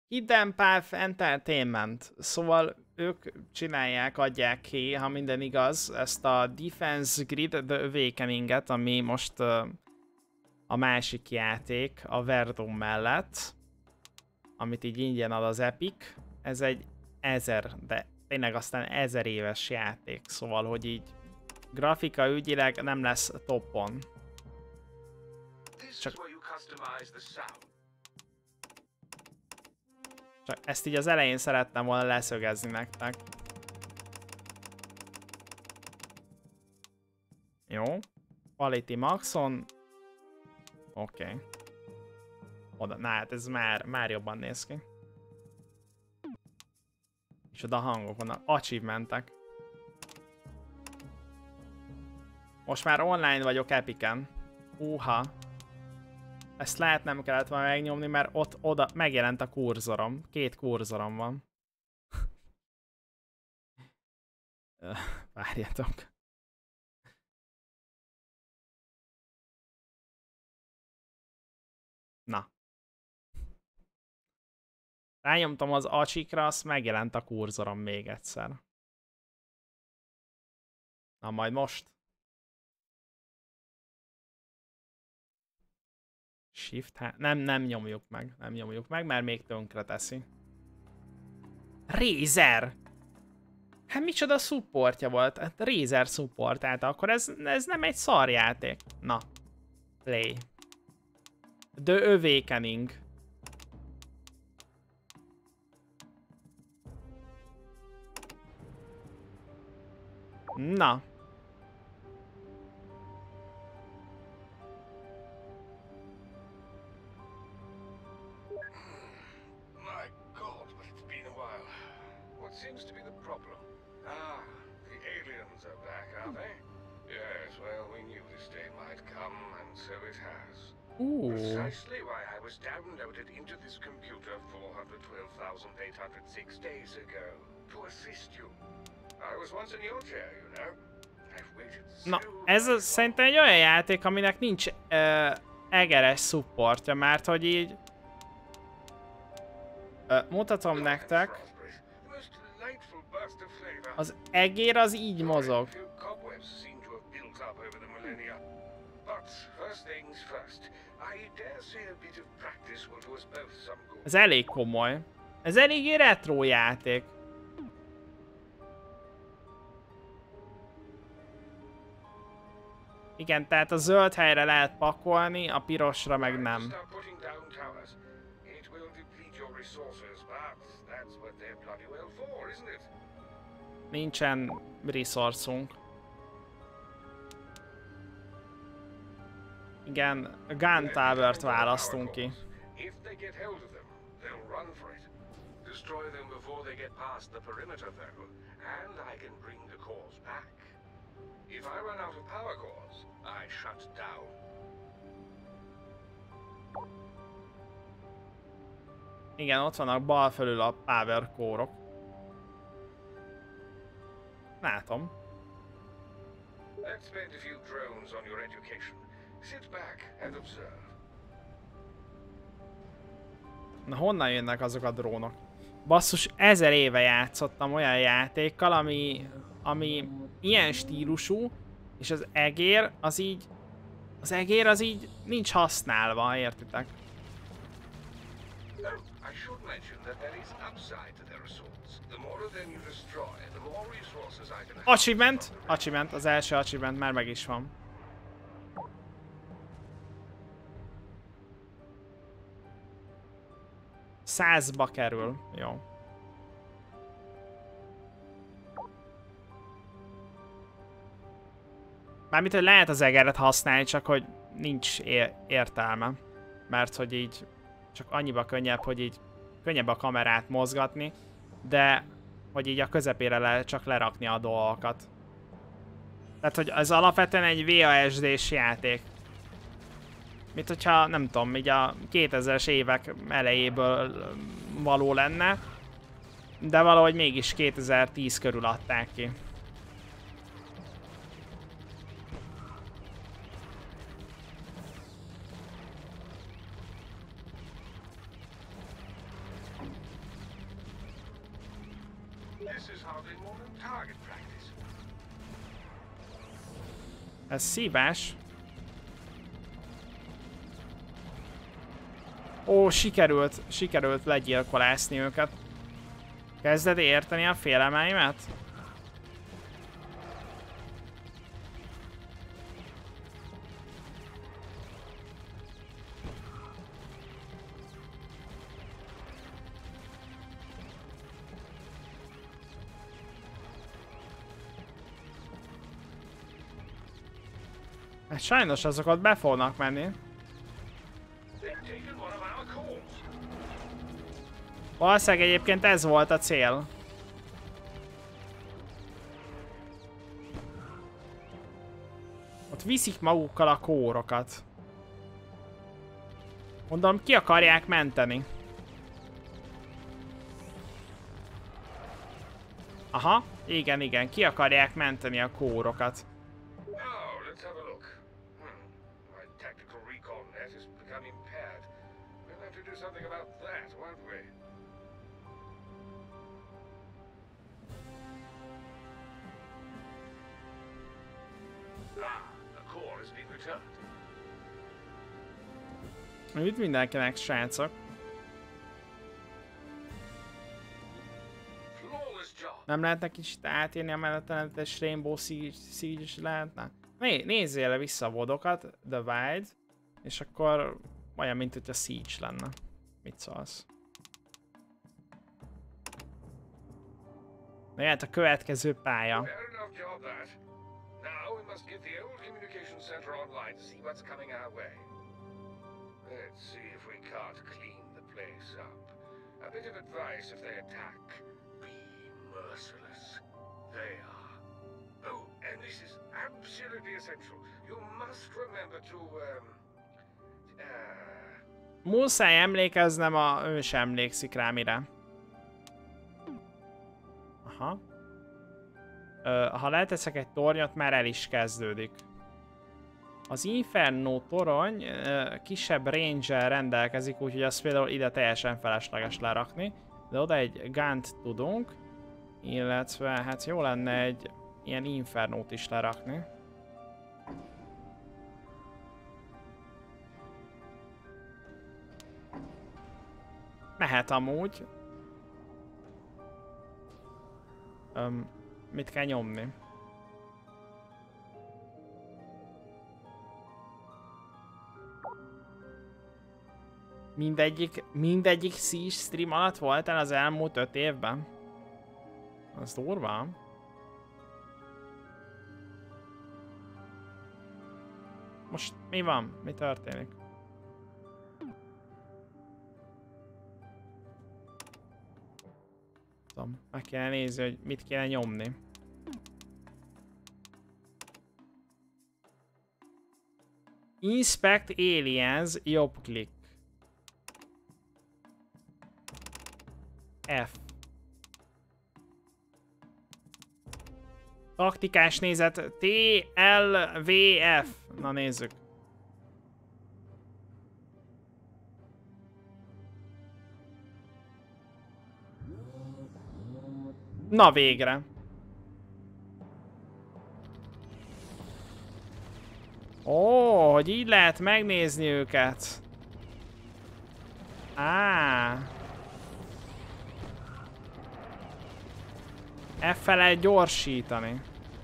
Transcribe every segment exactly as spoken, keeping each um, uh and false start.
Hidden Path Entertainment. Szóval ők csinálják, adják ki, ha minden igaz, ezt a Defense Grid The Awakening-et, ami most uh, a másik játék a Verdun mellett, amit így ingyen ad az Epic. Ez egy ezer, de tényleg aztán ezer éves játék, szóval, hogy így grafika ügyileg nem lesz toppon. Csak, csak ezt így az elején szerettem volna leszögezni nektek. Jó. Quality Maxon. Oké. Okay. Oda, na hát ez már, már jobban néz ki. És oda a hangok vannak. Achievementek. Most már online vagyok Epicen. Uha. Ezt lehet nem kellett volna megnyomni, mert ott oda megjelent a kurzorom. Két kurzorom van. Várjatok. Na. Rányomtam az acsikra, azt megjelent a kurzorom még egyszer. Na majd most. Shift, hát nem, nem nyomjuk meg, nem nyomjuk meg, mert még tönkre teszi. Razer! Hát micsoda supportja volt, hát Razer supportálta, akkor ez, ez nem egy szarjáték. Na, play. The Awakening. Na. Ooh. Precisely why I was downloaded into this computer four hundred twelve thousand eight hundred six days ago to assist you. I was once in your chair, you know. I've waited so. Na, ez a, szerintem egy olyan játék, aminek nincs uh, egeres supportja, mert hogy így uh, mutatom nektek. Az egér az így mozog. Ez elég komoly. Ez eléggé retro játék. Igen, tehát a zöld helyre lehet pakolni, a pirosra meg nem. Nincsen resourcunk. Igen, Gun Tower-t választunk ki. Igen, ott vannak bal felül a power core-ok. Látom. Na honnan jönnek azok a drónok? Basszus, ezer éve játszottam olyan játékkal, ami, ami ilyen stílusú, és az egér az így, az egér az így nincs használva, értitek? Achievement! Achievement, az első achievement már meg is van. Százba kerül, jó. Mármint, hogy lehet az egeret használni, csak hogy nincs értelme. Mert hogy így csak annyiba könnyebb, hogy így könnyebb a kamerát mozgatni, de hogy így a közepére lehet csak lerakni a dolgokat. Tehát, hogy ez alapvetően egy vé há es dés játék. Mint hogyha, nem tudom, így a kétezres évek elejéből való lenne, de valahogy mégis kétezer-tíz körül adták ki. Ez szívás. Ó, sikerült, sikerült legyilkolászni őket. Kezded érteni a félelmeimet? Hát sajnos azokat be fognak menni. Valószínűleg egyébként ez volt a cél. Ott viszik magukkal a kórokat. Mondom, ki akarják menteni. Aha, igen, igen, ki akarják menteni a kórokat. Üdv mindenkinek, srácok! Nem lehetne kicsit átírni a menetlenetes Rainbow Siege is lehetne? Né nézzél le vissza a vodokat, The Wild, és akkor olyan, mint hogy a Siege lenne. Mit szólsz? Na jöhet a következő pálya. Let's see if we can't clean the place up. A bit of advice if they attack. Be merciless. They are. Oh, and this is absolutely essential. You must remember to, um... Uh... Muszáj emlékeznem, a... ő sem emlékszik rá mire. Aha. Ö, ha leteszek egy tornyot, már el is kezdődik. Az Inferno torony uh, kisebb range-el rendelkezik, úgyhogy azt például ide teljesen felesleges lerakni. De oda egy gunt tudunk, illetve hát jó lenne egy ilyen Infernót is lerakni. Mehet amúgy. Um, mit kell nyomni? Mindegyik, mindegyik Siege stream alatt voltál az elmúlt öt évben? Az durva. Most mi van? Mi történik? Tudom, meg kéne nézni, hogy mit kéne nyomni. Inspect Aliens, jobb klik. F. Taktikás nézet T L V F. Na nézzük. Na végre. Ó, hogy így lehet megnézni őket. Á. F-fel lehet gyorsítani.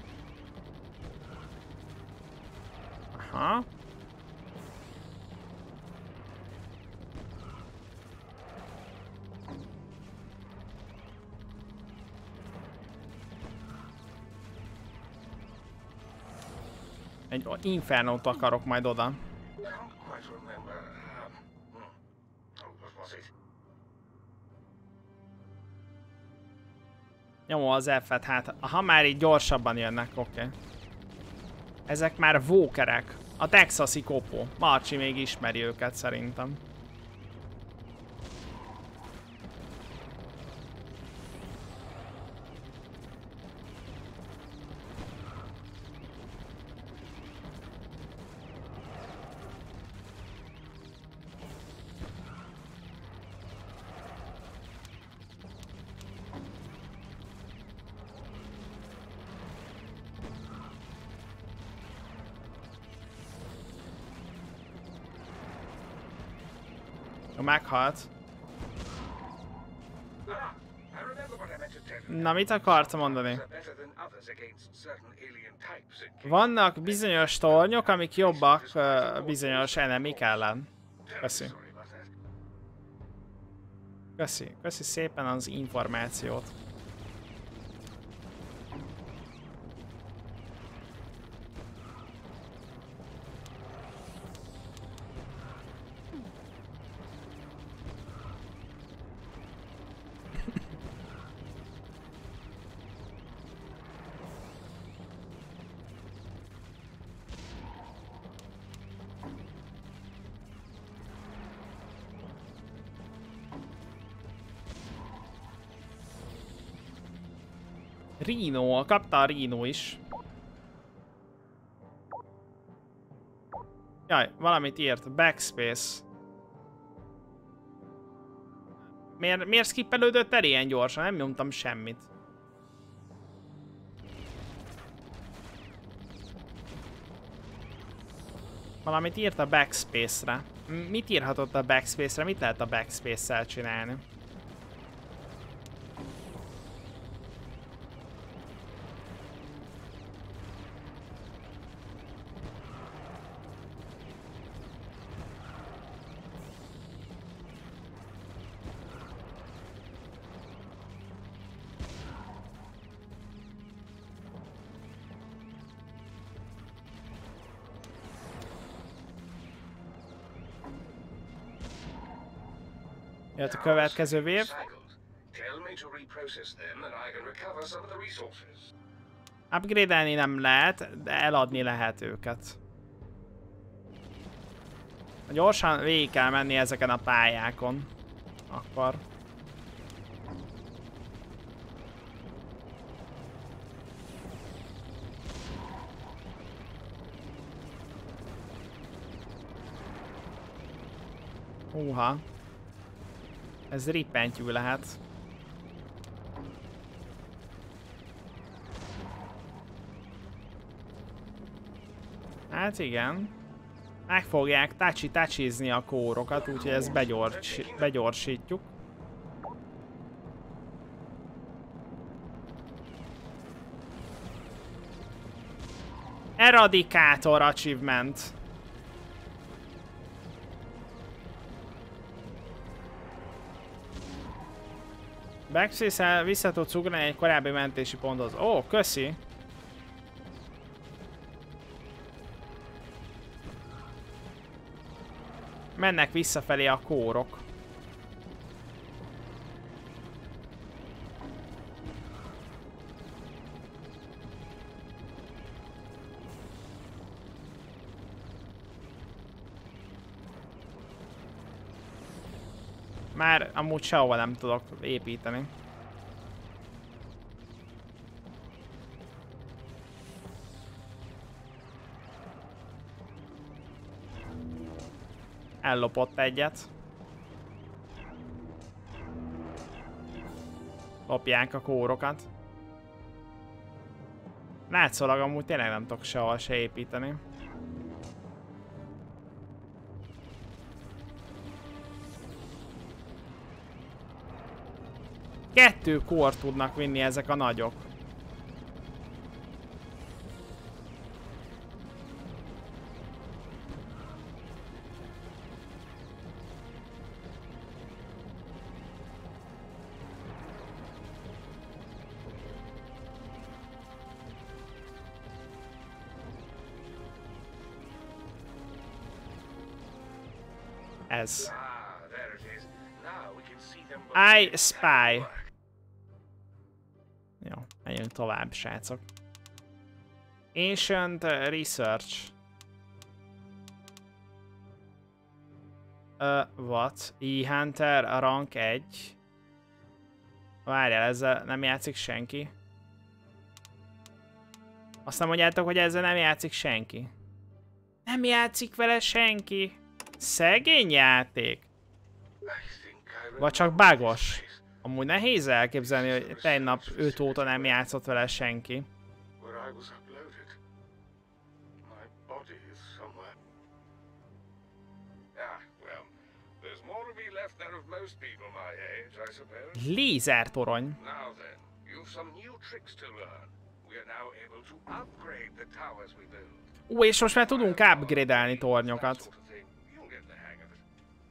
Aha. Egy Infernót akarok majd oda. Nyomom az F-et, hát ha már így gyorsabban jönnek, oké. Okay. Ezek már vókerek. A texasi kopó. Marcsi még ismeri őket szerintem. Meghalt. Na, mit akartam mondani? Vannak bizonyos tornyok, amik jobbak uh, bizonyos enemik ellen. Köszi. Köszi. Köszi szépen az információt. Rhino, kapta a Rhino is. Jaj, valamit írt. Backspace. Miért, miért skippelődött el ilyen gyorsan? Nem nyomtam semmit. Valamit írt a backspace-re. Mit írhatott a backspace-re? Mit lehet a backspace-szel csinálni? Jött a következő vév. Upgrade-elni nem lehet, de eladni lehet őket. Gyorsan végig kell menni ezeken a pályákon. Akkor. Húha. Ez rippentyű lehet. Hát igen. Meg fogják tachi-tachizni a kórokat, úgyhogy ezt begyors, begyorsítjuk. Eradikátor achievement. Backspace-el vissza tudsz ugrani egy korábbi mentési ponthoz. Ó, köszi! Mennek visszafelé a kórok. Már amúgy sehova nem tudok építeni. Ellopott egyet. Lopják a kórokat. Látszólag amúgy tényleg nem tudok sehol se építeni. Kettő kórt tudnak vinni ezek a nagyok. Ez. I spy. Jó, menjünk tovább, srácok. Ancient Research. Uh, what? E-Hunter a rank egy. Várjál, ezzel nem játszik senki. Azt nem mondjátok, hogy ezzel nem játszik senki. Nem játszik vele senki. Szegény játék. Vagy csak bugos. Amúgy nehéz elképzelni, hogy tegnap öt óta nem játszott vele senki. most people my age, I suppose. Lézertorony. Now then, you've some new tricks to learn. We are now able to upgrade the towers we build. Ó, és most már tudunk upgrade-elni tornyokat. You'll get the hang of it.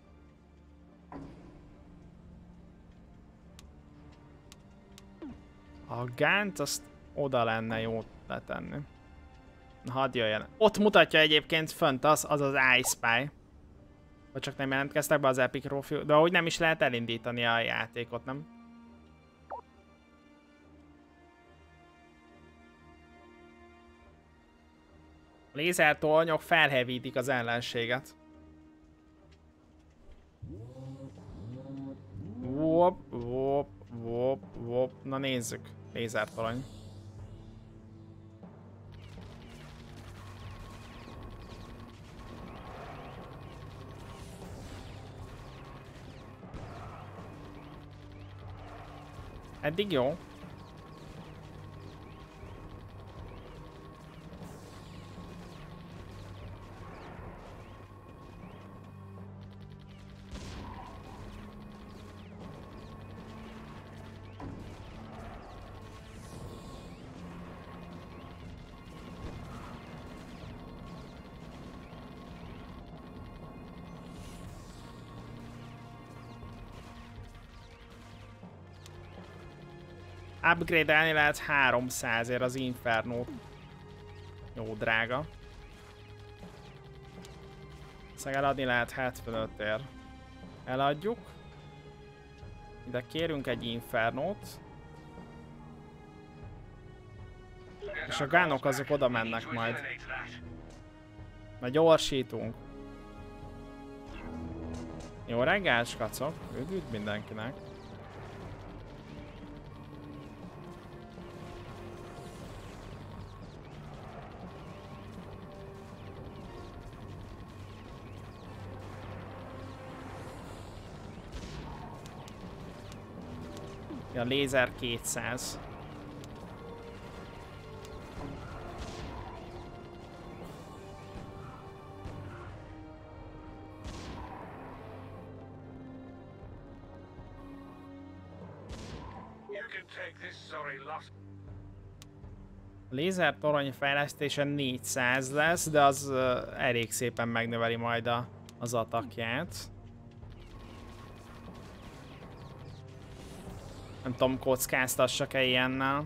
A gánt azt oda lenne jó letenni. Na, hadd jöjjön. Ott mutatja egyébként fönt az, az az iSpy. Vagy csak nem jelentkeztek be az Epic Trophy, de ahogy nem is lehet elindítani a játékot, nem? A lézertornyok felhevítik az ellenséget. Wop, wop, wop, wop. Na nézzük. Lézertorony. Eddig jó. Upgrade-elni lehet háromszázért az Infernót. Jó drága. Szóval eladni lehet hetvenötért. Eladjuk. Ide kérünk egy Infernót. És a gánok azok oda mennek majd. Mert gyorsítunk. Jó reggel, skacok. Üdv mindenkinek. A lézer kétszáz. A lézer torony fejlesztése négyszáz lesz, de az uh, elég szépen megnöveli majd a, az atakját. Nem tudom, kockáztassak-e ilyennel.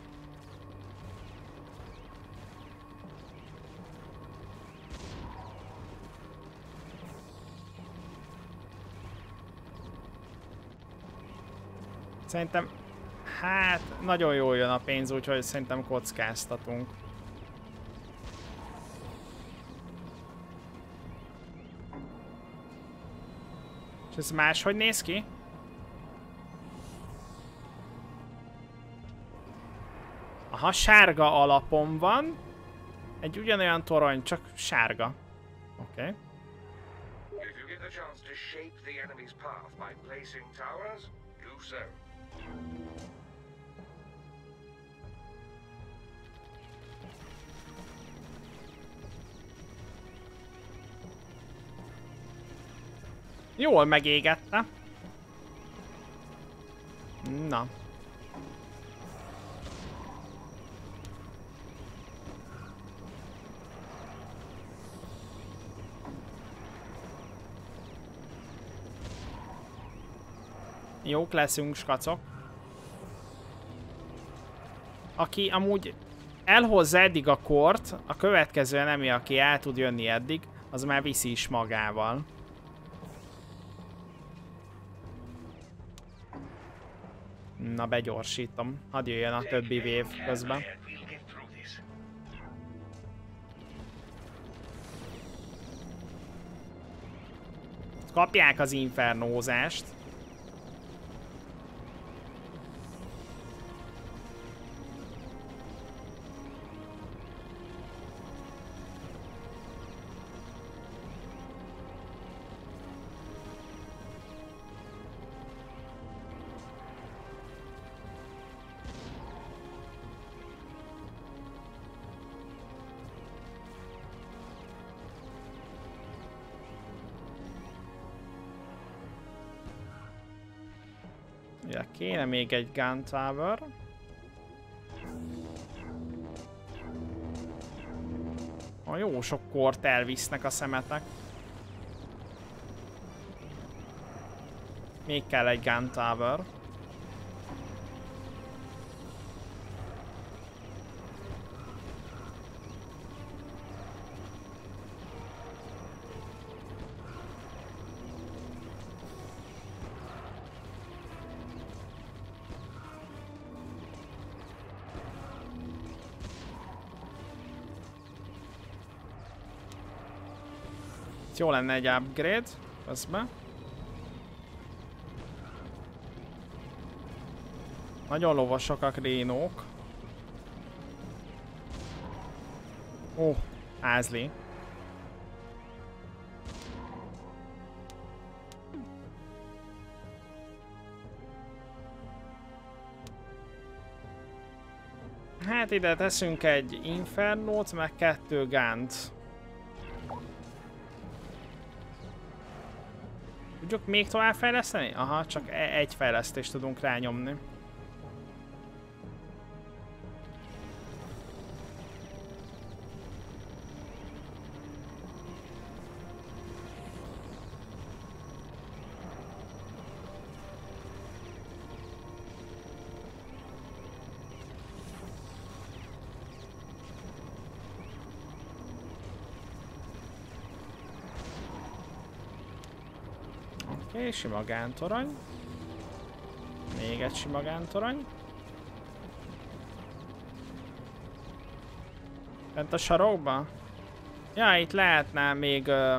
Szerintem, hát nagyon jól jön a pénz, úgyhogy szerintem kockáztatunk. És ez máshogy néz ki? Aha, sárga alapon van. Egy ugyanolyan torony, csak sárga. Oké. Okay. Jól megégette. Na. Jók leszünk, skacok. Aki amúgy elhozza eddig a kort, a következő enemi, aki el tud jönni eddig, az már viszi is magával. Na, begyorsítom. Hadd jöjjön a többi vév közben. Kapják az infernózást. Ja, kéne még egy gun tower. A jó sok kort elvisznek a szemetek. Még kell egy gun tower. Jó lenne egy upgrade közben. Nagyon lovasak a krénók. Ó, házli. Hát ide teszünk egy infernót, meg kettő gánt. Tudjuk még tovább fejleszteni? Aha, csak egy fejlesztést tudunk rányomni. Oké, okay, sima gántorony. Még egy sima gántorony. Bent a sarokba? Ja, itt lehetne még uh,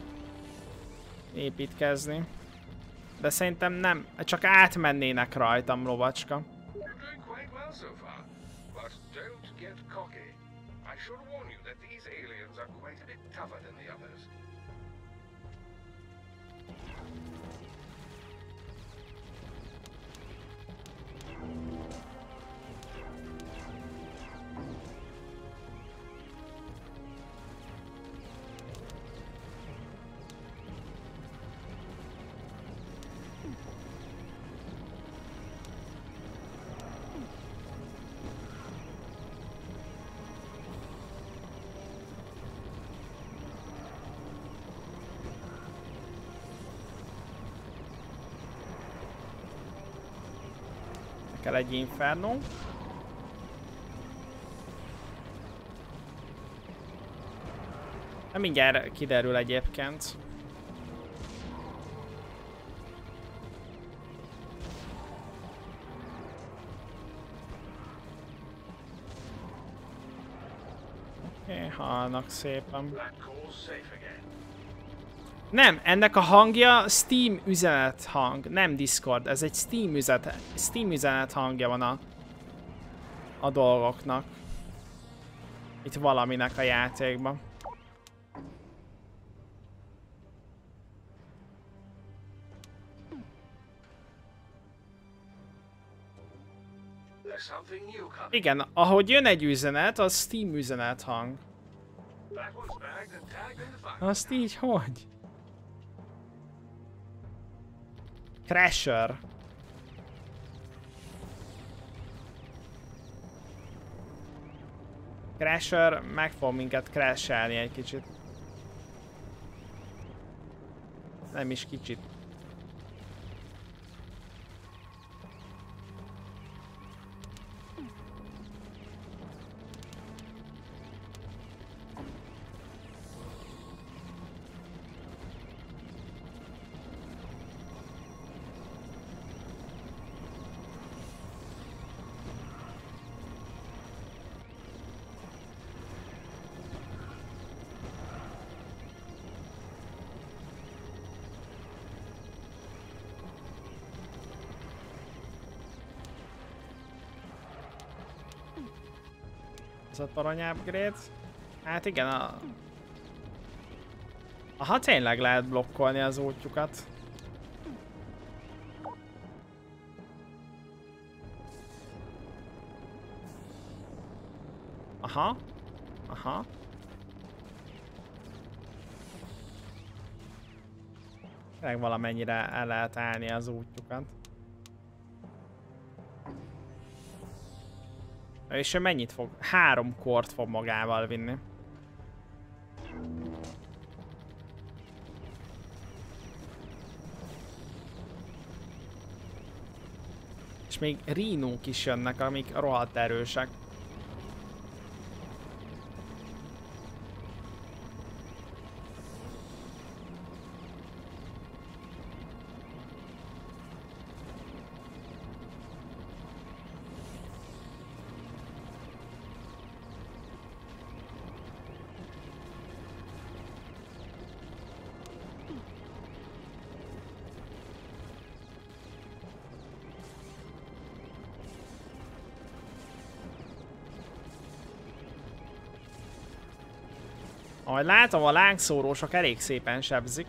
építkezni. De szerintem nem, csak átmennének rajtam, lovacska. Kell egy inferno. De mindjárt kiderül egyébként. Oké, okay, halnak szépen. Nem, ennek a hangja Steam üzenet hang, nem Discord, ez egy Steam üzenet, Steam üzenet hangja van a, a dolgoknak. Itt valaminek a játékban. Igen, ahogy jön egy üzenet, az Steam üzenet hang. Azt így hogy? Crasher. Crasher meg fog minket crashelni egy kicsit. Nem is kicsit. Ez a torony upgrade. Hát igen, a... Aha, tényleg lehet blokkolni az útjukat. Aha. Aha. Meg valamennyire el lehet állni az útjukat. És ő mennyit fog? Három kort fog magával vinni. És még rínók is jönnek, amik rohadt erősek. Ahogy látom, a lángszórósok elég szépen sebzik.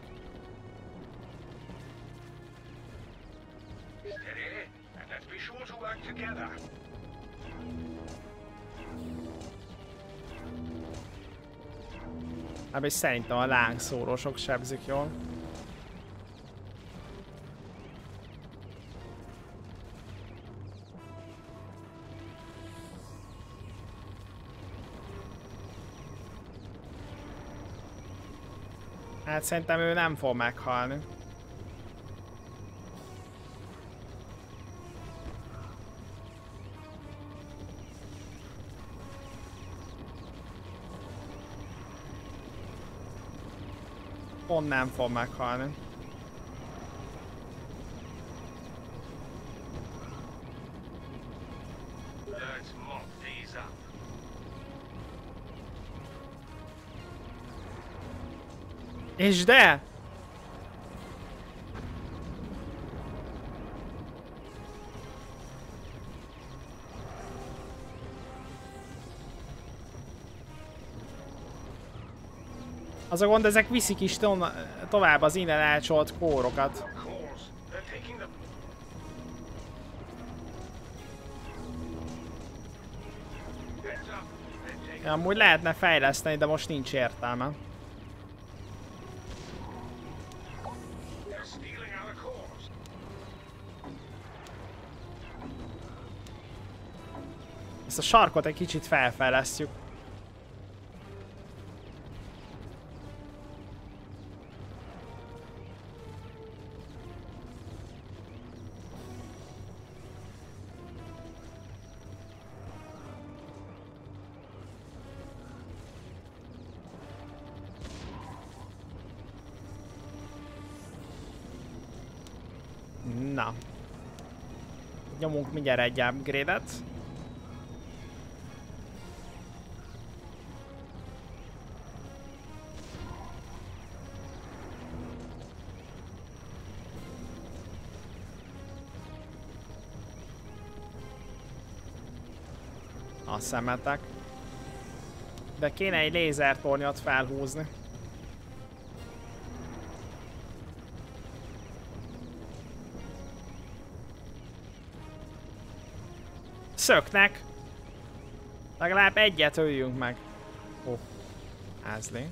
Hát és szerintem a lángszórósok sebzik jól. Hát szerintem ő nem fog meghalni. Pont nem fog meghalni. És de! Az a gond, ezek viszik is to tovább az innen elcsolt kórokat. Amúgy lehetne fejleszteni, de most nincs értelme. Ezt a sarkot egy kicsit felfejlesztjük. Na. Nyomunk mindjárt egy upgrade-et. A szemetek. De kéne egy lézertornyot felhúzni. Szöknek. Legalább egyet öljünk meg. Ó, oh, ázli.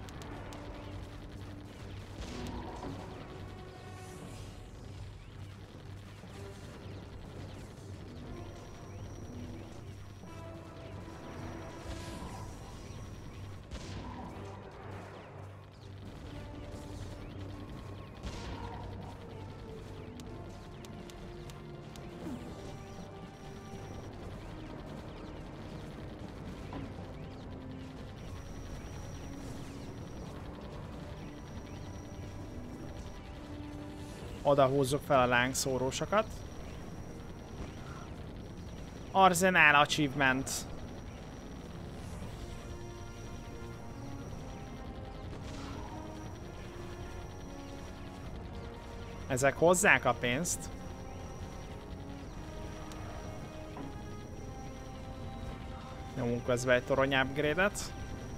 Oda húzzuk fel a lángszórósokat. Arzenál achievement. Ezek hozzák a pénzt. Nyomunk közben egy torony upgrade-et.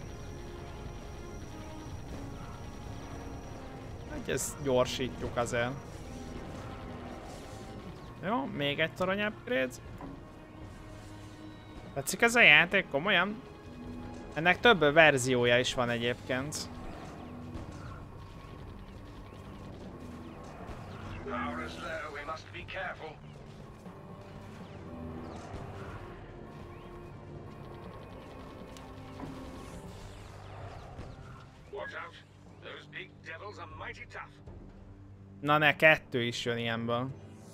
Ezt gyorsítjuk azért. Jó, még egy torony upgrade. Tetszik ez a játék? Komolyan? Ennek több verziója is van egyébként. Na ne, kettő is jön ilyenből.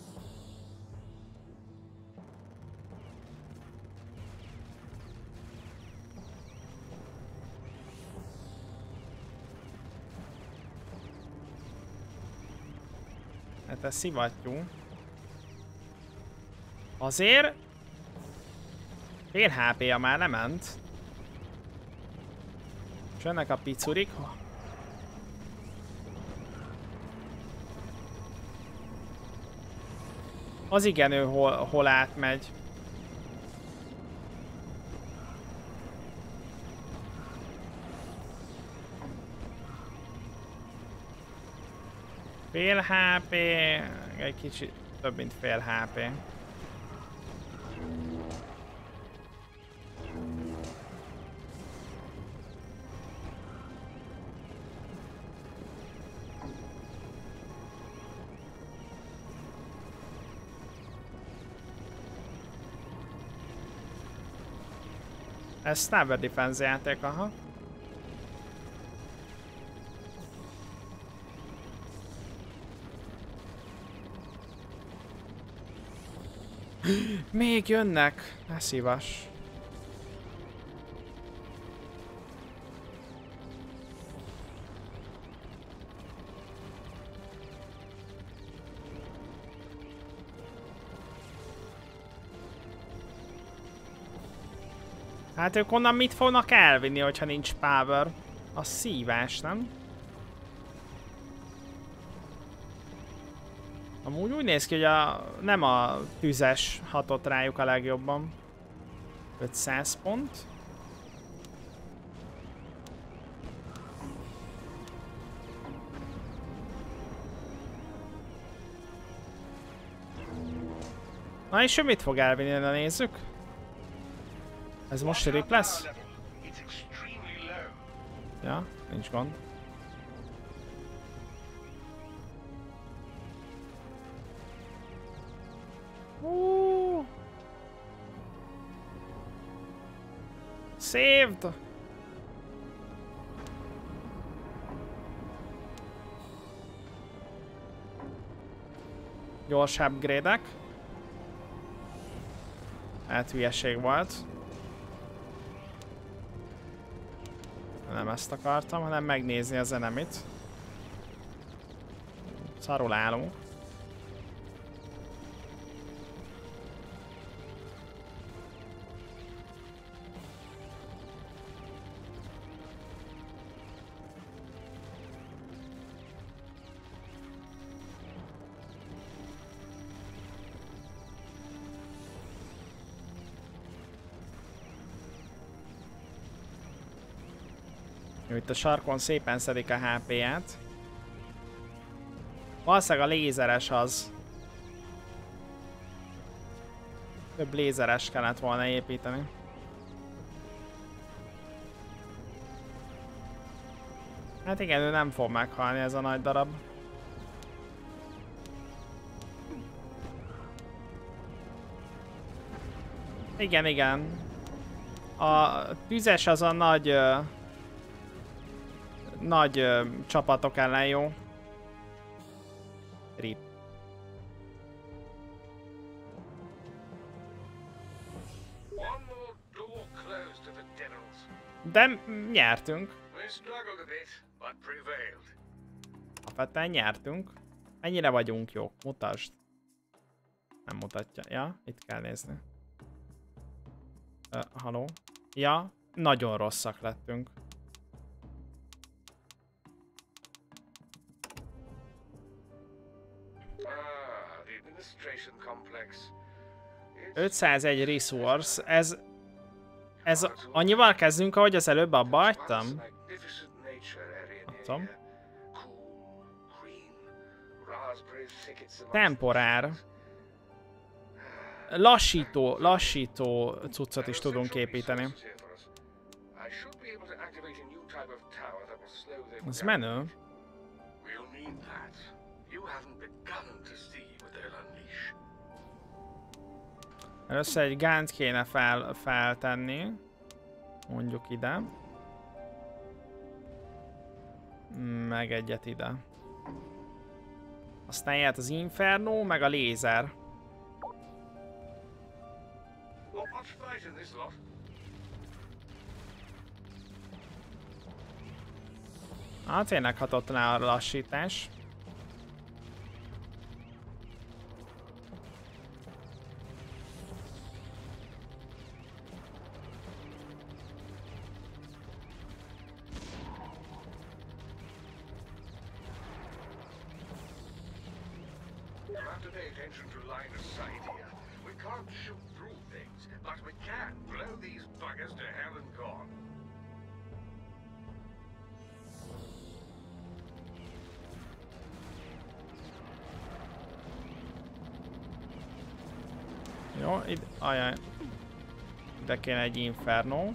Hát ez szivattyú. Azért... Fél há pé-ja már lement. És jönnek a picurik. Az igen, ő hol, hol átmegy. Fél há pé, egy kicsit több, mint fél há pé. Ez Tower Defense játék, aha. Még jönnek! Ne szívas. Hát ők onnan mit fognak elvinni, hogyha nincs power? A szívás, nem? Amúgy úgy néz ki, hogy a, nem a tüzes hatott rájuk a legjobban. ötszáz pont. Na és ő mit fog elvinni, na nézzük? Ez most rip lesz? Ja, nincs gond. Uh. Saved! Gyors upgrade-ek. Hát hülyeség volt. Nem ezt akartam, hanem megnézni az enemit. Szarul állunk. Itt a sarkon szépen szedik a há pé-ját. Valószínűleg a lézeres az. Több lézeres kellett volna építeni. Hát igen, ő nem fog meghalni, ez a nagy darab. Igen, igen. A tüzes az a nagy... Uh, nagy uh, csapatok ellen jó. Rip. De nyertünk. Alapvetően nyertünk. Ennyire vagyunk jók. Mutasd. Nem mutatja. Ja, itt kell nézni. Uh, haló? Ja, nagyon rosszak lettünk. ötszázegy resource, ez... Ez annyival kezdünk, ahogy az előbb abba hagytam? Nem tudom. Temporár. Lassító, lassító cuccot is tudunk építeni. Ez menő. Először egy gánt kéne fel, feltenni. Mondjuk ide. Meg egyet ide. Aztán jöhet az Inferno, meg a lézer. Hát tényleg hatott rá a lassítás. Jó, ide, ajaj. Ide kéne egy Inferno.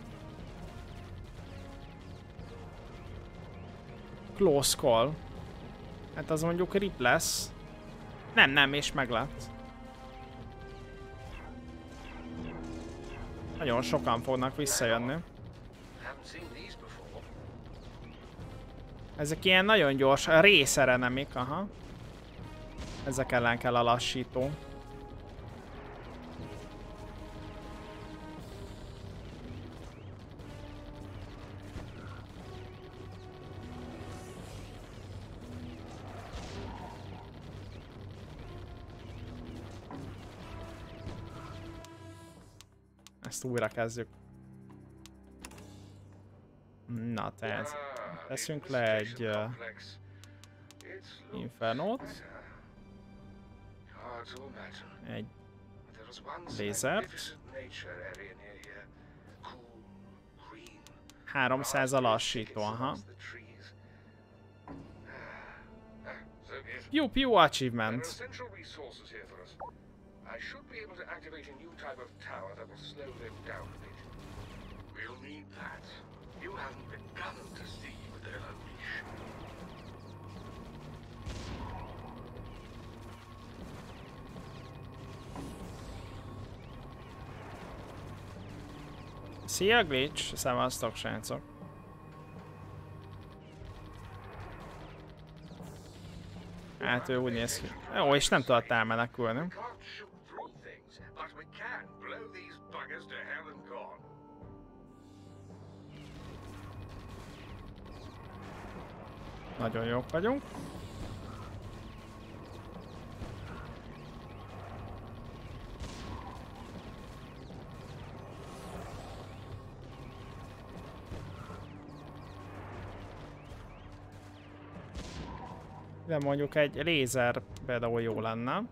Close call. Hát az mondjuk rip lesz. Nem, nem, és meg lett. Nagyon sokan fognak visszajönni. Ezek ilyen nagyon gyors, részerenemik, aha. Ezek ellen kell a lassító. Ezt újra kezdjük. Na tehát, teszünk le egy uh, Infernót. Egy lézert. háromszáz a lassító, aha. Piu piu achievement. I should be able to activate a new type of tower that will slow them down a bit. We'll need that. You haven't begun to see what they'll unleash. Szia Glitch! Szevasztok, srácok! Hát ő úgy néz ki. Jó, és nem tudott elmenekülni. Nagyon jók vagyunk. De mondjuk egy lézer például jó lenne.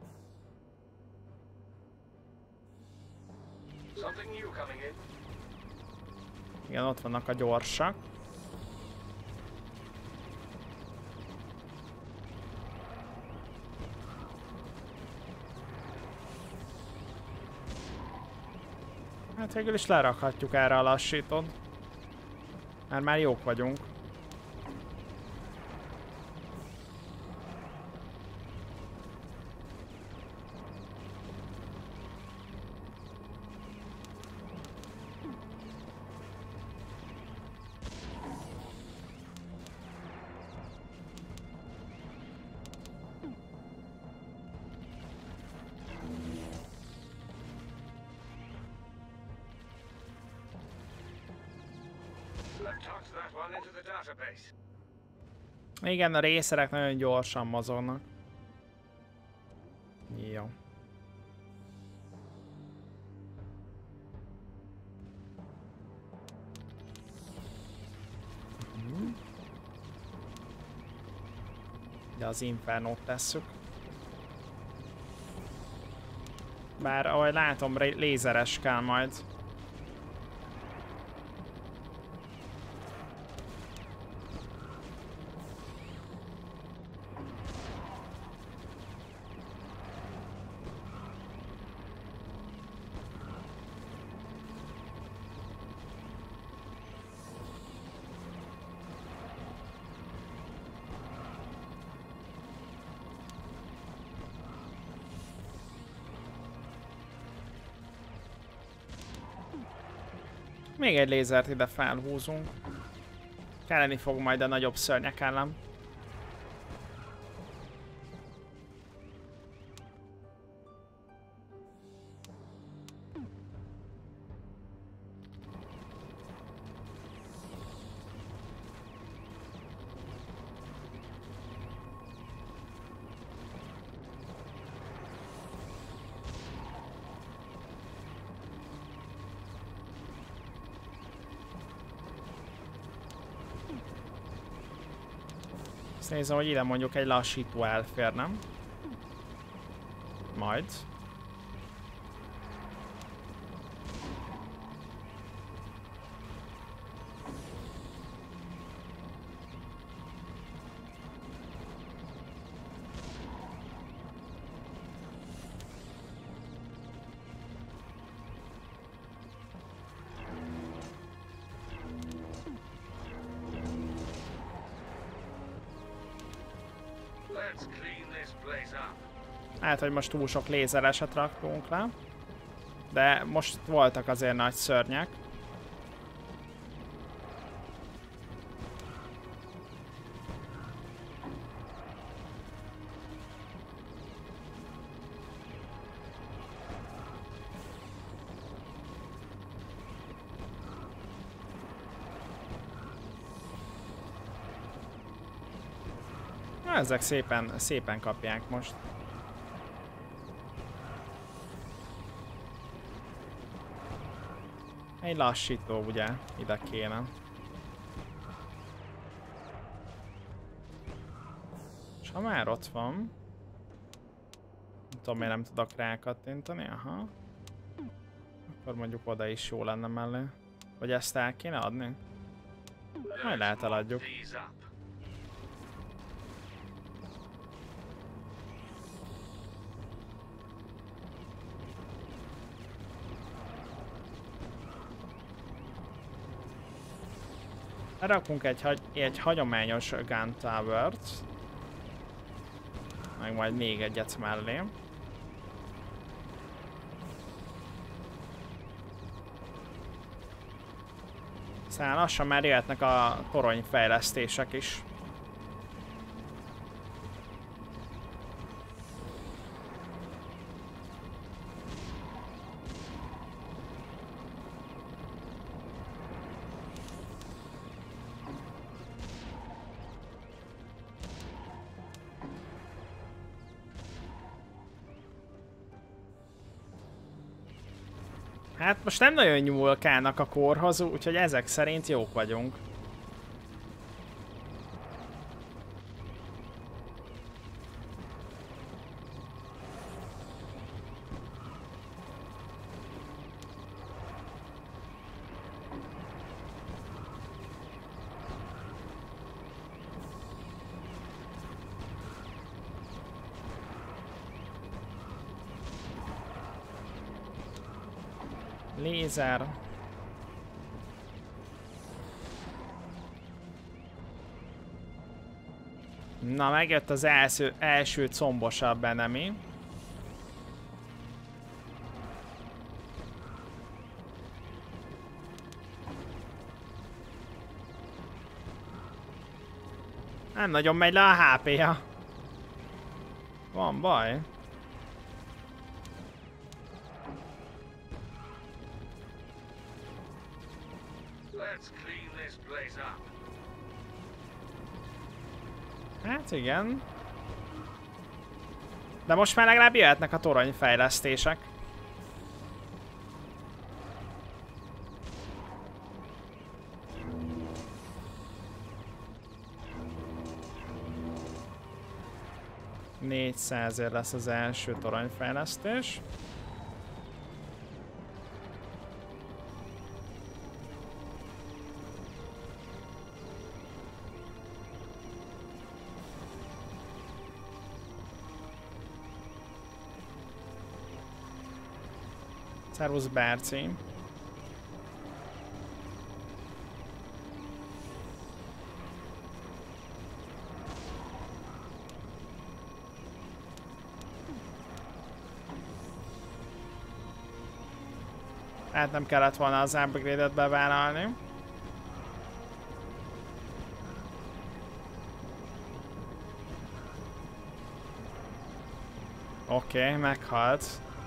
Igen, ott vannak a gyorsak. Hát végül is lerakhatjuk erre a lassítót. Mert már jók vagyunk. Igen, a részerek nagyon gyorsan mozognak. Jó. De az Infernót tesszük. Bár ahogy látom, lézeres kell majd. Még egy lézert ide felhúzunk. Kelleni fog majd a nagyobb szörnyek ellen. Nézem, hogy ide mondjuk egy lassító elfér, nem? Majd. Hát, hogy most túl sok lézereset raktunk le. De most voltak azért nagy szörnyek. Na, ezek szépen, szépen kapják most. Egy lassító, ugye? Ide kéne. És ha már ott van... Nem tudom, miért nem tudok rá kattintani, aha. Akkor mondjuk oda is jó lenne mellé. Vagy ezt el kéne adni? Majd lehet eladjuk. Rakunk egy, hagy egy hagyományos Gun Towert. Meg majd még egyet mellé. Aztán lassan már jöhetnek a toronyfejlesztések is. Hát most nem nagyon nyúlkálnak a kórhoz, úgyhogy ezek szerint jók vagyunk. Lézer. Na, megjött az első, első combosabb enemi. Nem nagyon megy le a há pé-ja. Van baj. Hát igen. De most már legalább jöhetnek a toronyfejlesztések. négyszázért lesz az első toronyfejlesztés. Szervusz, Berci. Hát nem kellett volna az upgrade-et bevállalni. Oké, okay, meghalt.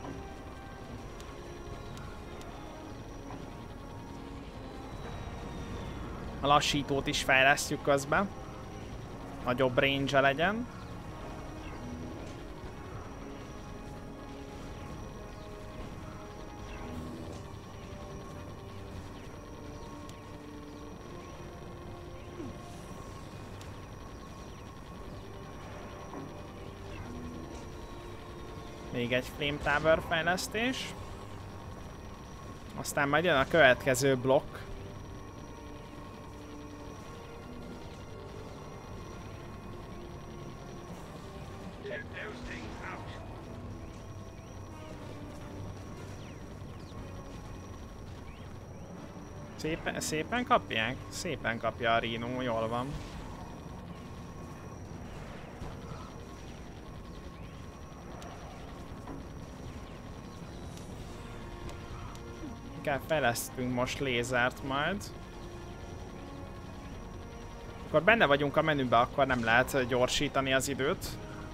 A lassítót is fejlesztjük közben. Nagyobb range-e legyen. Még egy Flame Tower fejlesztés. Aztán majd jön a következő blokk. Szépen, szépen kapják? Szépen kapja a Rhino, jól van. Inkább fejlesztünk most lézert majd. Akkor benne vagyunk a menübe, akkor nem lehet gyorsítani az időt.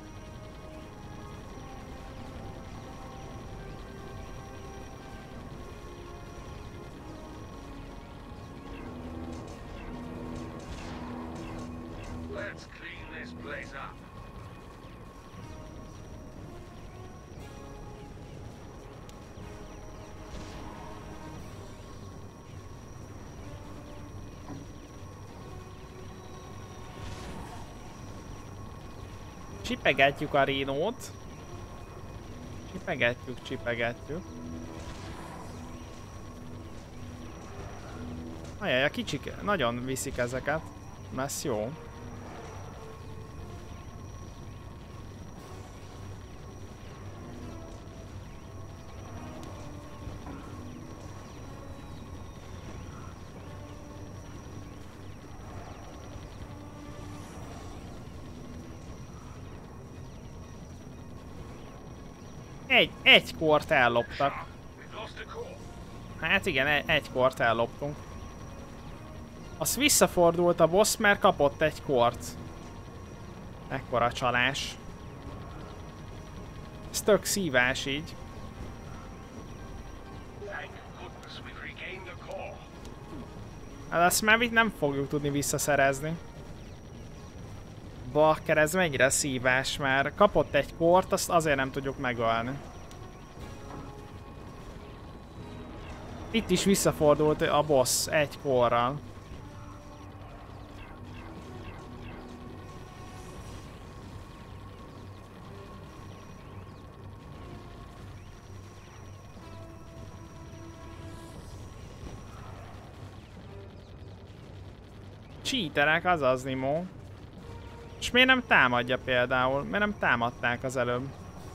Csipegetjük a Rhinót. Csipegetjük, csipegetjük. Ajaj, a kicsik nagyon viszik ezeket. Ez jó. Egy, egy kort elloptak. Hát igen, egy, egy kort elloptunk. Az visszafordult a boss, mert kapott egy kort. Ekkora csalás. Ez tök szívás így. Hát ezt már itt nem fogjuk tudni visszaszerezni. Bakker, ez mennyire szívás, már kapott egy kort, azt azért nem tudjuk megölni. Itt is visszafordult a boss egy korral. Cheaterek, azaz Nimo. És miért nem támadja például? Miért nem támadták az előbb?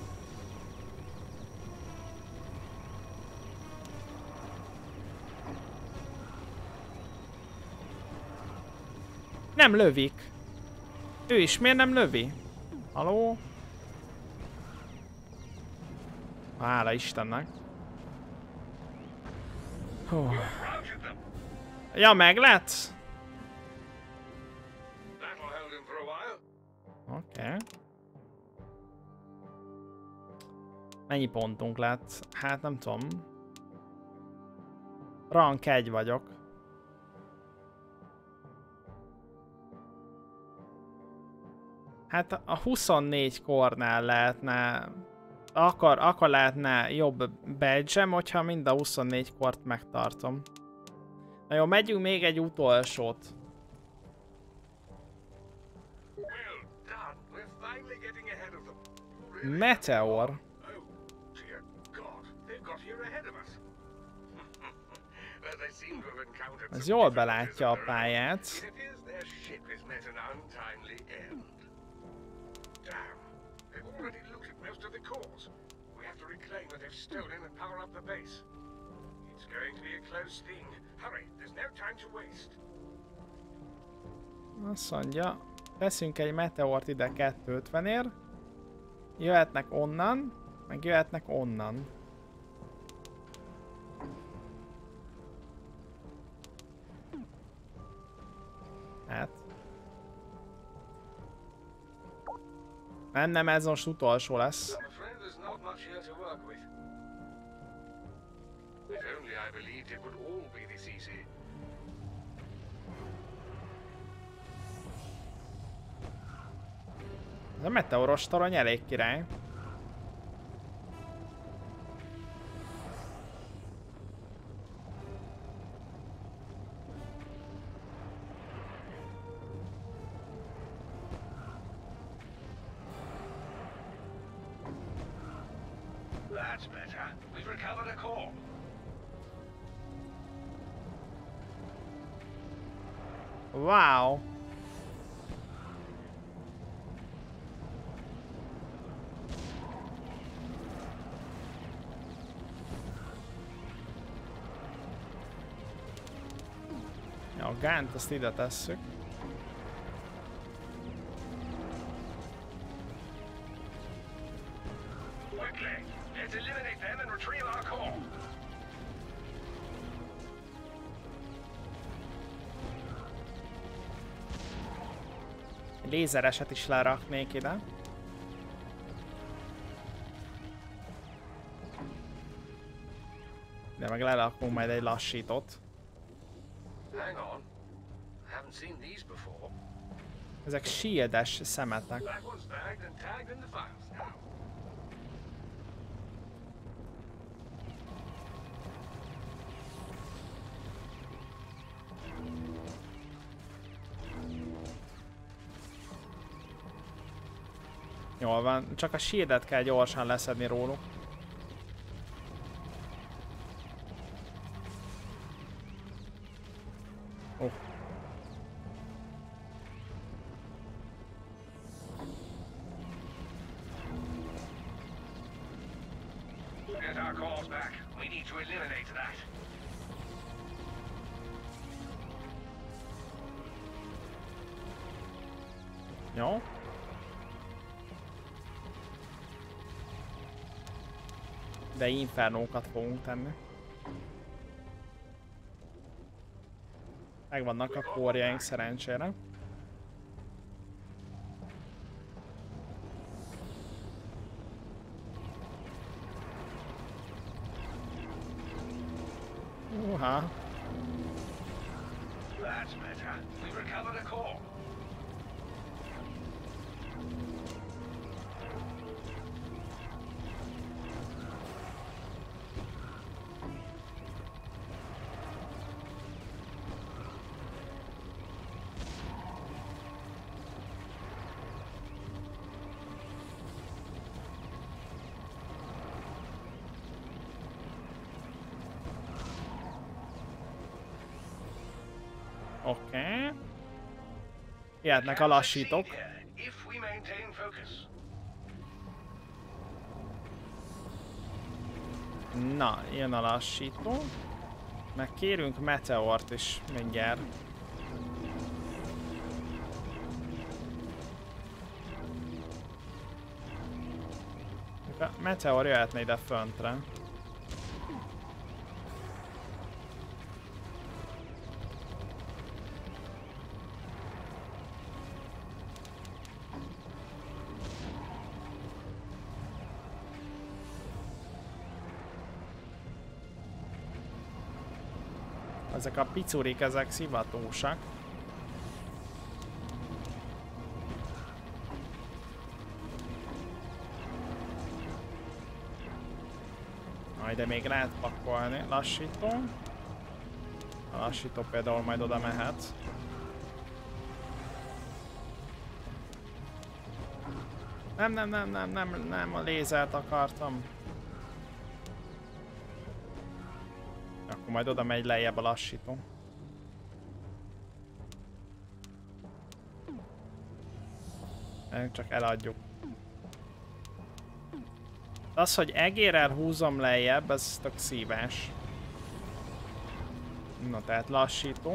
Nem lövik. Ő is miért nem lövi? Haló? Hála Istennek. Hú. Ja, meg lett? Oké. Okay. Mennyi pontunk lett? Hát nem tudom. Rank egy vagyok. Hát a huszonnégy kornál lehetne... Akkor, akkor lehetne jobb badge-em, hogyha mind a huszonnégy kort megtartom. Na jó, megyünk még egy utolsót. Meteor. Ez jól belátja a pályát. Azt mondja, teszünk egy meteort ide kétszázötvenért. Jöhetnek onnan, meg jöhetnek onnan. Hát. Nem, nem, ez most utolsó lesz. not much here to work with. If only I believed it would all be this easy. Ez a meteoros torony elég király. That's better. We've recovered a core. Wow! Ja, a gánt azt ide tesszük. Quickly, let's eliminate them and retrieve our core. Lézereset is leraknék ide. De meg lerakunk majd egy lassítót. Hang on. Haven't seen these before. Ezek shieldes szemetek. That one's bagged and tagged in the files now. Jól van, csak a shieldet kell gyorsan leszedni róluk. Oh. Get our cores back. We need to eliminate that. Jó. De infernókat fogunk tenni. Megvannak a kórjaink szerencsére. Uha. That's better. We've recovered a core. Oké. Okay. Jöhetnek a lassítók. If we maintain focus. Na, jön a lassító. Meg kérünk meteort is mindjárt. A meteor jöhetne ide föntre. Ezek a picurik, ezek szivatósak. Majd de még lehet pakolni. Lassító. A lassító például majd oda mehet. Nem, nem, nem, nem, nem, nem, a lézert akartam. Akkor majd oda megy lejjebb a lassító. Csak eladjuk. Az, hogy egérrel húzom lejjebb, ez tök szívás. Na, tehát lassító.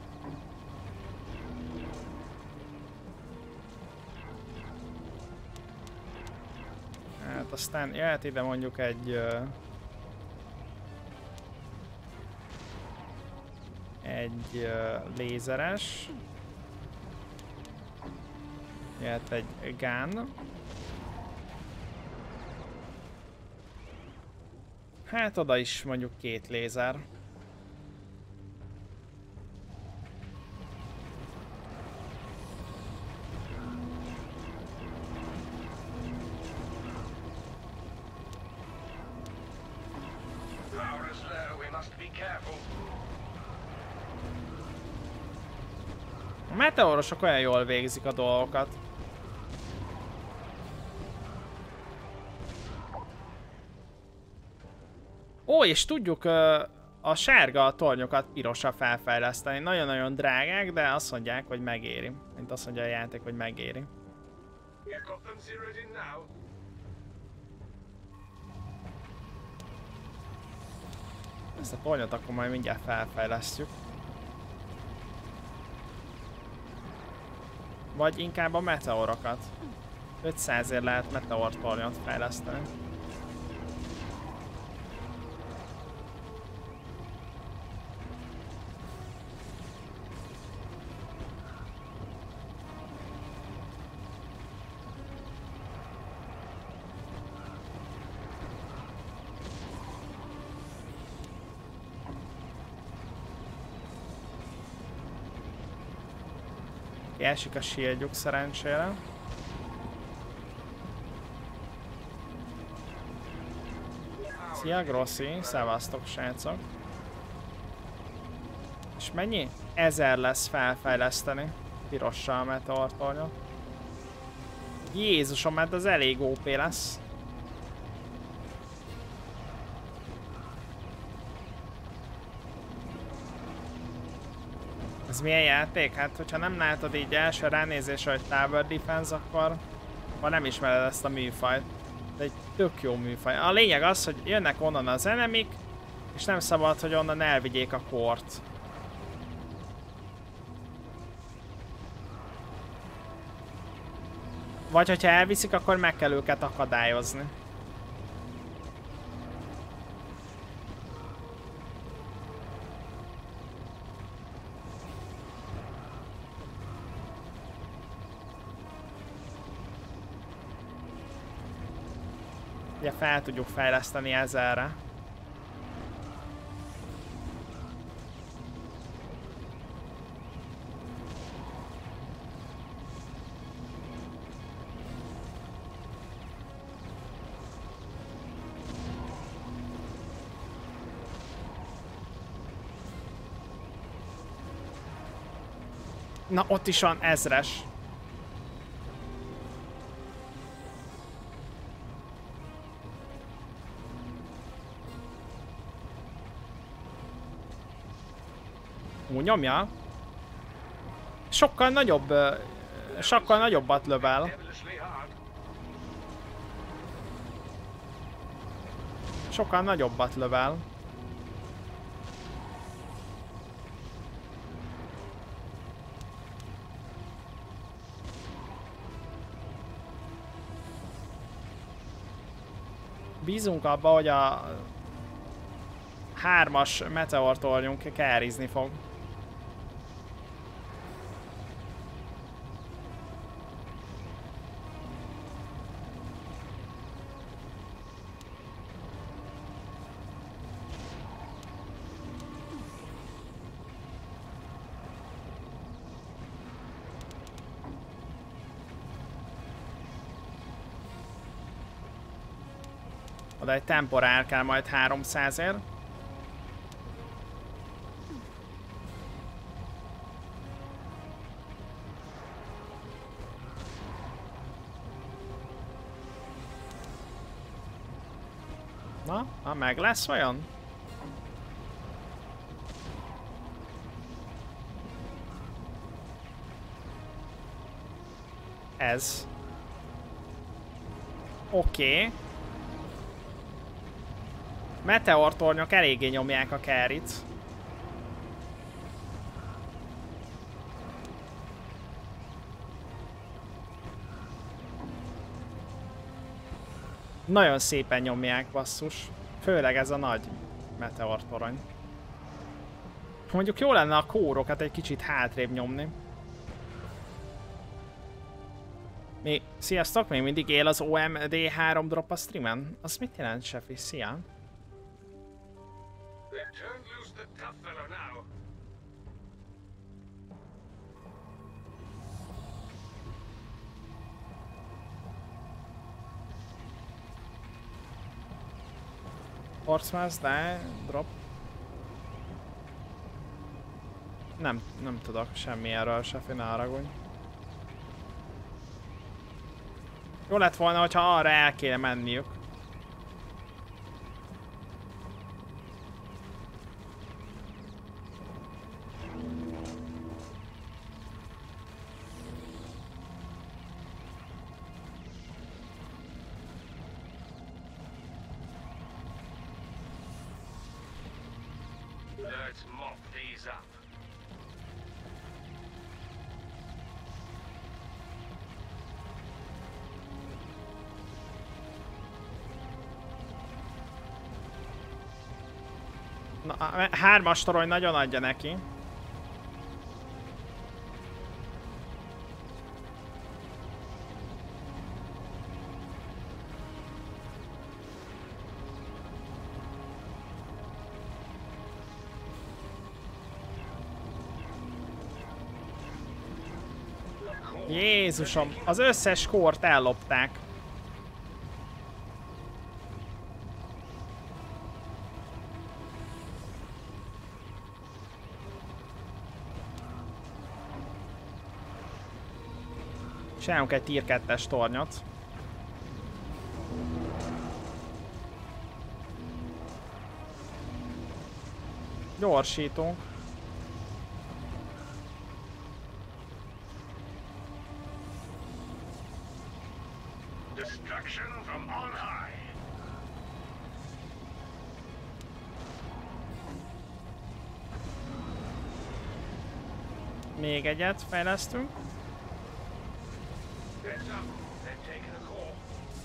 Hát aztán jöhet ide mondjuk egy... Uh, egy uh, lézeres. Jöhet egy gun. Hát oda is mondjuk két lézer. A meteorosok olyan jól végzik a dolgokat. Ó, és tudjuk a sárga tornyokat pirosra felfejleszteni. Nagyon-nagyon drágák, de azt mondják, hogy megéri. Mint azt mondja a játék, hogy megéri. Ezt a tornyot akkor majd mindjárt felfejlesztjük. Vagy inkább a meteorokat. ötszázért lehet meteor tornyot fejleszteni. Esik a shieldjuk szerencsére. Szia Grossi, szevasztok srácok. És mennyi? Ezer lesz felfejleszteni pirossal a meteortornyot. Jézusom, mert az elég ó pé lesz. Ez milyen játék? Hát, hogyha nem látod így első ránézésre, hogy Tower Defense, akkor, akkor nem ismered ezt a műfajt. De egy tök jó műfaj. A lényeg az, hogy jönnek onnan az enemik, és nem szabad, hogy onnan elvigyék a kort. Vagy hogyha elviszik, akkor meg kell őket akadályozni. Ugye fel tudjuk fejleszteni ezerre. Na, ott is van ezres. Úgy nyomja. Sokkal nagyobb, sokkal nagyobbat lövel. Sokkal nagyobbat lövel. Bízunk abba, hogy a hármas meteortornyunk carrizni fog. Oda egy temporál kell majd háromszázért. Na, ha meg lesz vajon? Ez. Oké. Okay. Meteortornyok eléggé nyomják a carryt. Nagyon szépen nyomják, basszus. Főleg ez a nagy meteortorony. Mondjuk jó lenne a kórokat egy kicsit hátrébb nyomni. Mi, sziasztok, még mindig él az o em dé három drop a streamen? Az mit jelent, Sefi? Szia! They've turned loose the tough fellow now. Horseman's die, drop. Nem, nem tudok semmi erről, Sefi, ne haragudj. Jó lett volna, hogyha arra el kéne menniük. Let's mop these up. Na, a hármas torony nagyon adja neki. Jézusom, az összes kort ellopták. Csinálunk egy tier kettes tornyot. Gyorsítunk. Destruction from on high. Még egyet fejlesztünk. Heads up, they've taken a call.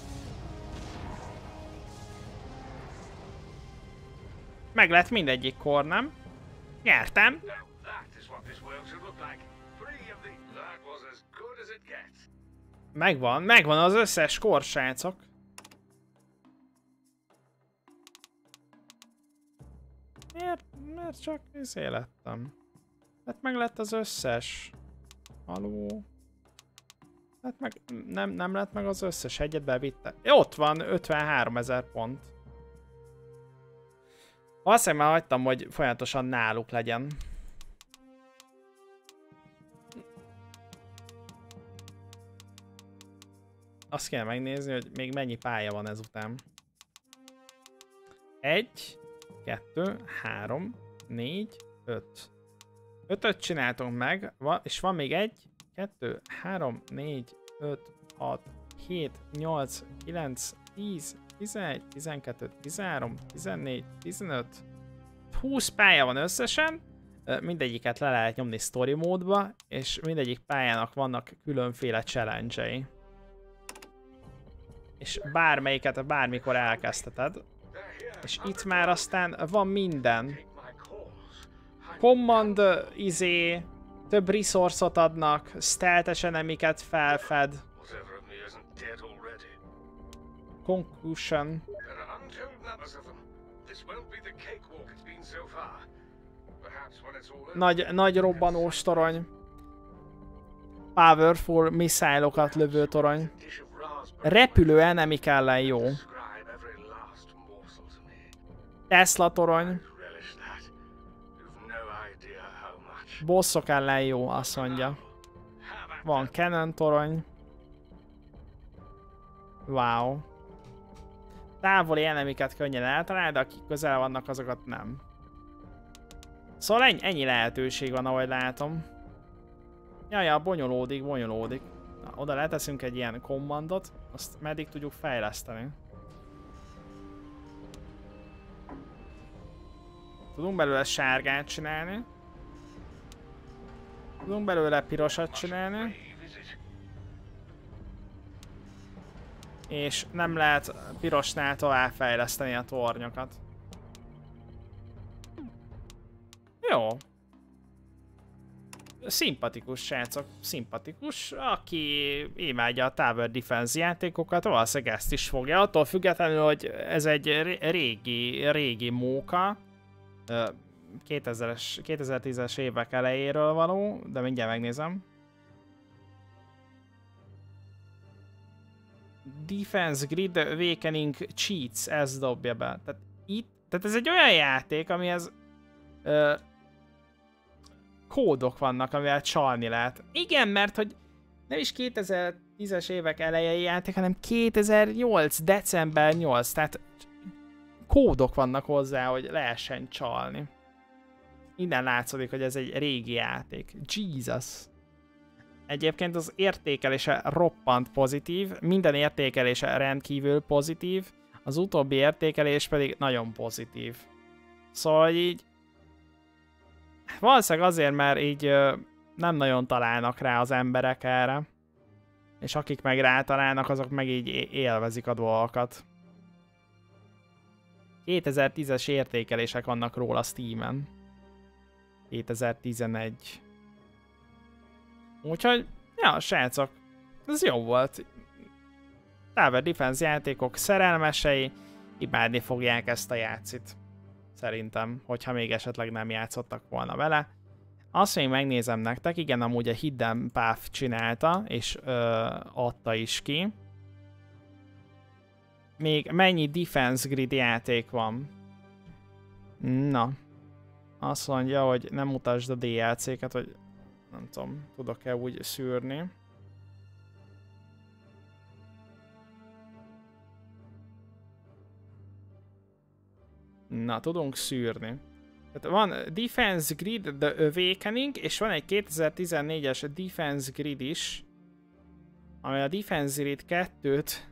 Meg lett mindegyik kor, nem? Nyertem. Now that is what this world should look like. Three of the... That was as good as it gets. Megvan, megvan az összes kor, srácok. Miért, miért csak izé lettem? Hát meg lett az összes. Haló. Hát meg nem, nem lett meg az összes, egyet bevitte. Ott van ötvenháromezer pont. Valószínűleg már hagytam, hogy folyamatosan náluk legyen. Azt kell megnézni, hogy még mennyi pálya van ezután. Egy, kettő, három, négy, öt. Ötöt csináltunk meg, és van még egy, kettő, három, négy, öt, hat, hét, nyolc, kilenc, tíz, tizenegy, tizenkettő, tizenhárom, tizennégy, tizenöt. húsz pálya van összesen, mindegyiket le lehet nyomni story módba, és mindegyik pályának vannak különféle challenge-ei. És bármelyiket bármikor elkezdheted. És itt már aztán van minden. Command, izé, több resource-ot adnak, stealth-es enemiket felfed. Conclusion. Nagy, nagy robbanós torony. Powerful missilokat lövő torony. Repülő enemik ellen jó. Tesla torony. Bosszok ellen jó, azt mondja. Van Cannon torony. Wow. Távoli enemiket könnyen eltalálni, de akik közel vannak, azokat nem. Szóval ennyi, ennyi lehetőség van, ahogy látom. Jaja, bonyolódik, bonyolódik. Na, oda leteszünk egy ilyen commandot, azt meddig tudjuk fejleszteni. Tudunk belőle sárgát csinálni. Tudunk belőle pirosat csinálni. És nem lehet pirosnál tovább fejleszteni a tornyokat. Jó. Szimpatikus, srácok, szimpatikus. Aki imádja a Tower Defense játékokat, valószínűleg ezt is fogja. Attól függetlenül, hogy ez egy régi, régi móka. kétezres, kétezer-tízes évek elejéről való, de mindjárt megnézem. Defense Grid Awakening Cheats, ez dobja be. Tehát, itt, tehát ez egy olyan játék, amihez ö, kódok vannak, amivel csalni lehet. Igen, mert hogy nem is kétezer-tízes évek elejei játék, hanem kétezer-nyolc. december nyolc. Tehát kódok vannak hozzá, hogy lehessen csalni. Innen látszódik, hogy ez egy régi játék. Jesus. Egyébként az értékelése roppant pozitív, minden értékelése rendkívül pozitív, az utóbbi értékelés pedig nagyon pozitív. Szóval így valószínűleg azért, mert így ö, nem nagyon találnak rá az emberek erre, és akik meg rátalálnak, azok meg így élvezik a dolgokat. kétezer-tízes értékelések vannak róla Steamen. kétezer-tizenegy. Úgyhogy, ja, srácok, ez jó volt. Tower Defense játékok szerelmesei imádni fogják ezt a játszit. Szerintem, hogyha még esetleg nem játszottak volna vele. Azt még megnézem nektek, igen, amúgy a Hidden Path csinálta, és ö, adta is ki. Még mennyi Defense Grid játék van? Na. Azt mondja, hogy nem mutasd a dé el cé-ket, hogy nem tudom, tudok-e úgy szűrni. Na, tudunk szűrni. Tehát van Defense Grid The Awakening, és van egy kétezer-tizennégyes Defense Grid is, ami a Defense Grid kettőt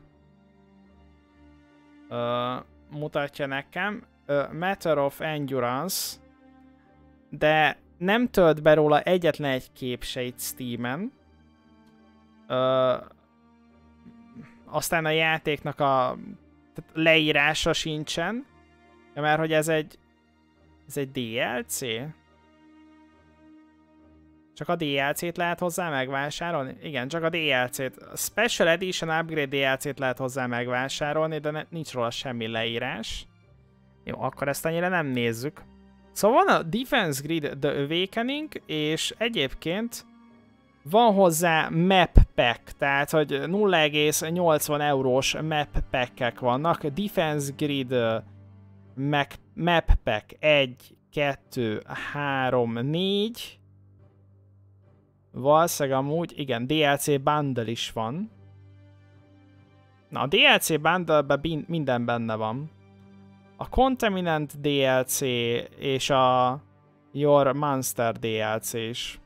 uh, mutatja nekem. Uh, Matter of Endurance, de nem tölt be róla egyetlen egy kép se itt Steamen. Uh, aztán a játéknak a leírása sincsen, mert hogy ez egy ez egy dé el cé? Csak a dé el cét lehet hozzá megvásárolni? Igen, csak a dé el cét. A Special Edition Upgrade dé el cét lehet hozzá megvásárolni, de ne, nincs róla semmi leírás. Jó, akkor ezt annyira nem nézzük. Szóval van a Defense Grid The Awakening, és egyébként van hozzá map pack, tehát hogy nulla egész nyolcvan eurós map packek vannak. Defense Grid map, map pack egy, kettő, három, négy. Valószínűleg amúgy, igen, dé el cé bundle is van. Na, a dé el cé bundle-ben minden benne van. A Contaminant dé el cé és a Your Monster dé el cé is.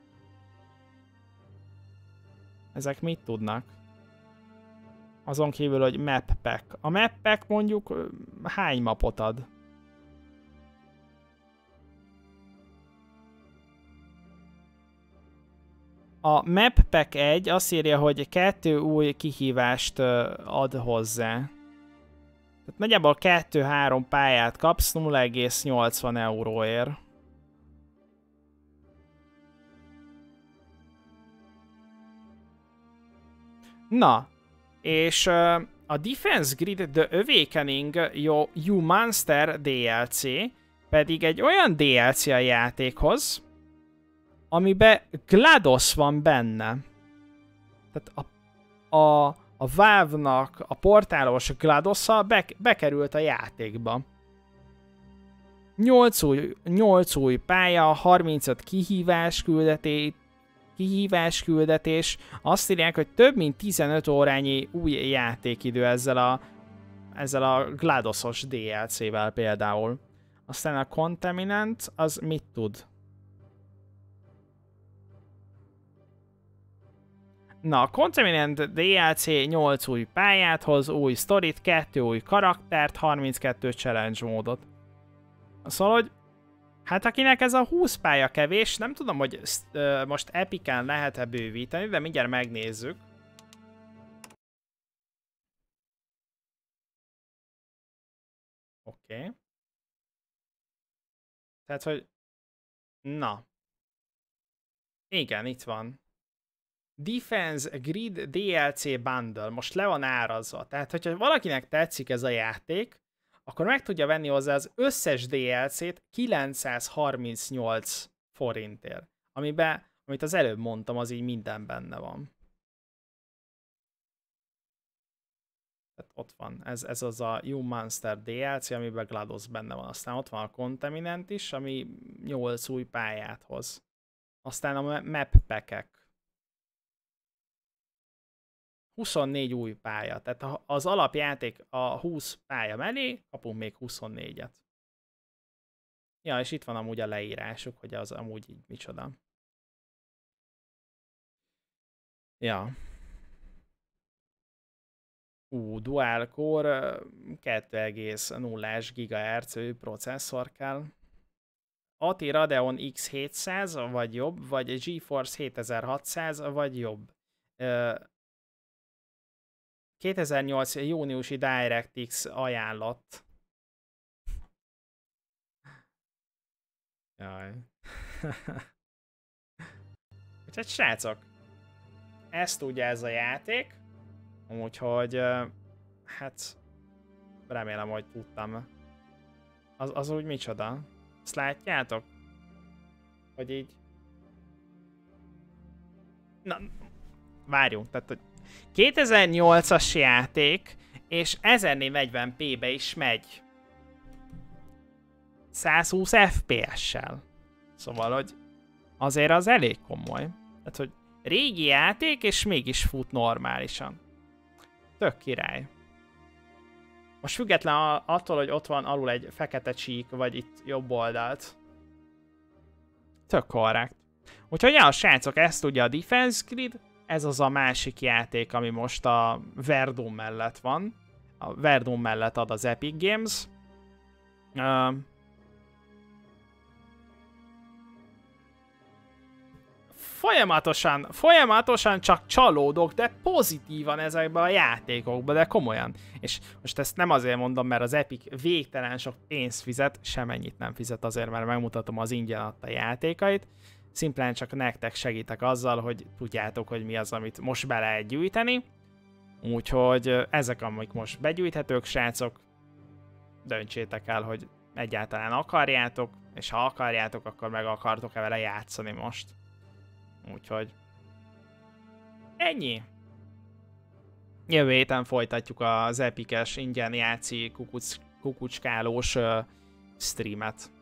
Ezek mit tudnak? Azon kívül, hogy map pack. A map pack mondjuk hány mapot ad? A map pack egy azt írja, hogy kettő új kihívást ad hozzá. Tehát nagyjából kettő-három pályát kapsz nulla egész nyolcvan euróért. Na, és uh, a Defense Grid The Awakening You, you Monster dé el cé pedig egy olyan dé el cé a játékhoz, amiben GLaDOS van benne. Tehát a, a, a Valve-nak a portálos GLaDOS-a be, bekerült a játékba. nyolc új, nyolc új pálya, harmincöt kihívás küldetés, kihívás küldetés. Azt írják, hogy több mint tizenöt órányi új játékidő ezzel a, ezzel a GLaDOS-os dé el cé-vel például. Aztán a Contaminant, az mit tud? Na, a Contaminant dé el cé nyolc új pályát hoz, új sztorit, kettő új karaktert, harminckettő challenge módot. Szóval, hogy hát akinek ez a húsz pálya kevés, nem tudom, hogy uh, most Epicen lehet-e bővíteni, de mindjárt megnézzük. Oké. Okay. Tehát, hogy... Na. Igen, itt van. Defense Grid dé el cé Bundle. Most le van árazva. Tehát, hogyha valakinek tetszik ez a játék, akkor meg tudja venni hozzá az összes dé el cét kilencszázharmincnyolc forintért. Amiben, amit az előbb mondtam, az így minden benne van. Tehát ott van, ez, ez az a You Monster dé el cé, amiben GLaDOS benne van. Aztán ott van a Contaminant is, ami nyolc új pályát hoz. Aztán a Map Pack-ek. huszonnégy új pálya. Tehát az alapjáték a húsz pálya mellé, kapunk még huszonnégyet. Ja, és itt van amúgy a leírásuk, hogy az amúgy így micsoda. Ja. Ú, Dual Core kettő egész nullás gigahertzű processzor kell. á té Radeon iksz hétszáz vagy jobb, vagy GeForce hétezer-hatszáz vagy jobb. kétezer-nyolc júniusi DirectX ajánlat. Jaj. Úgyhogy srácok, ezt tudja ez a játék. Úgyhogy, hát, remélem, hogy tudtam. Az, az úgy micsoda? Ezt látjátok? Hogy így... Na, várjunk, tehát, hogy kétezer-nyolcas játék, és ezernégyszáznegyven pé-be is megy. száz húsz ef pé es-sel. Szóval, hogy azért az elég komoly. Tehát, hogy régi játék, és mégis fut normálisan. Tök király. Most független attól, hogy ott van alul egy fekete csík, vagy itt jobb oldalt. Tök korrekt. Úgyhogy ja, srácok, ezt tudja a Defense Grid. Ez az a másik játék, ami most a Verdun mellett van. A Verdun mellett ad az Epic Games. Uh, Folyamatosan, folyamatosan csak csalódok, de pozitívan ezekben a játékokban, de komolyan. És most ezt nem azért mondom, mert az Epic végtelen sok pénzt fizet, semennyit nem fizet azért, mert megmutatom az ingyen adta játékait. Szimplán csak nektek segítek azzal, hogy tudjátok, hogy mi az, amit most be lehet gyűjteni. Úgyhogy ezek, amik most begyűjthetők, srácok, döntsétek el, hogy egyáltalán akarjátok, és ha akarjátok, akkor meg akartok-e vele játszani most. Úgyhogy ennyi. Jövő héten folytatjuk az epikes ingyen játszi kukuc, kukucskálós uh, streamet.